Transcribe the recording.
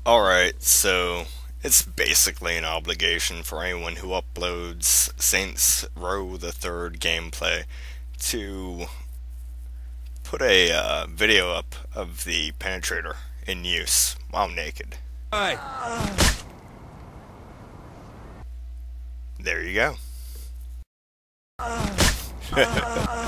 Alright, so it's basically an obligation for anyone who uploads Saints Row the Third gameplay to put a video up of the penetrator in use while naked. Hey, There you go.